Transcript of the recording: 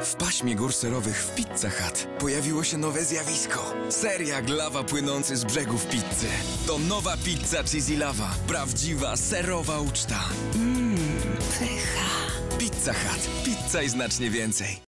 W paśmie gór serowych w Pizza Hut pojawiło się nowe zjawisko. Seriak lawa płynący z brzegów pizzy. To nowa pizza Cheesy Lava. Prawdziwa, serowa uczta. Pycha. Pizza Hut. Pizza i znacznie więcej.